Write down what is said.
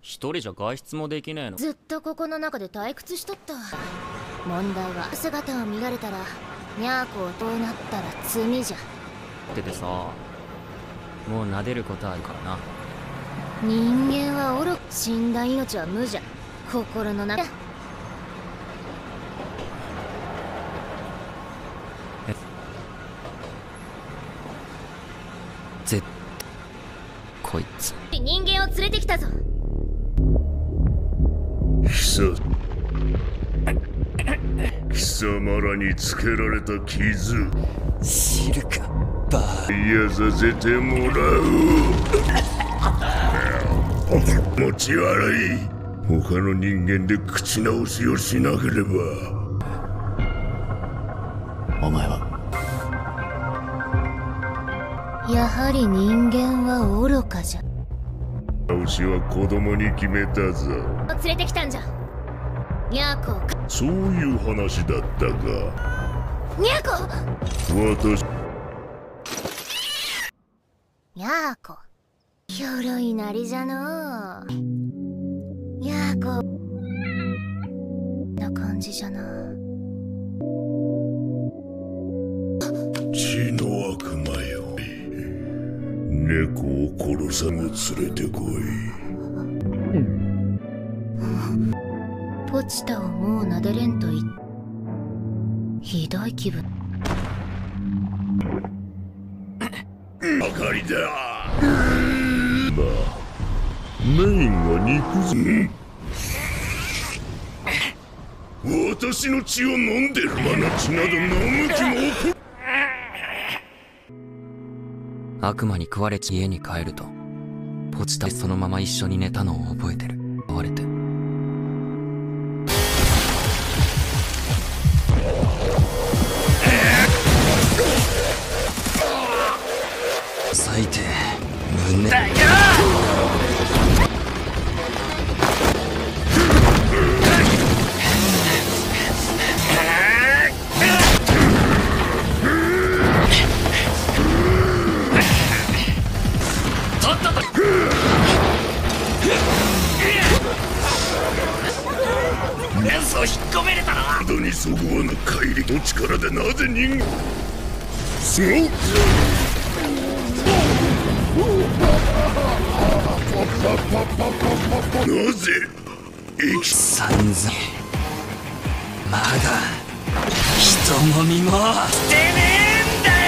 一人じゃ外出もできねえの？ ずっとここの中で退屈しとった。問題は姿を見られたらニャーコをどうなったら罪じゃっててさ、もう撫でることあるからな。 人間は愚か、死んだ命は無じゃ。心の中こいつ人間を連れてきたぞ。 貴様らにつけられた傷、 知るかバ癒させてもらう。持ち悪い。他の人間で口直しをしなければ。 お前はやはり人間は愚かじゃ。 直しは子供に決めたぞ。 連れてきたんじゃ。ニャーコか。 そういう話だったか。 ニャーコ。 私ニャーコ、ひょろいなりじゃのう。ニャーコな感じじゃな。 血の悪魔よ、猫を殺さぬ連れてこい。 ポチタをもう撫でれんと言っ。ひどい気分。 ばかりだ。まあメインは肉づ。私の血を飲んでる。マナ血など飲む気も起こ。 悪魔に食われち家に帰るとポチタそのまま一緒に寝たのを覚えてる。追われて最低胸だよ。レンスを引っ込めれたな。 窓にそぐわぬ怪力の力でなぜ人間すごっ。なぜ生きさんざんまだ人もみもしてねえんだよ。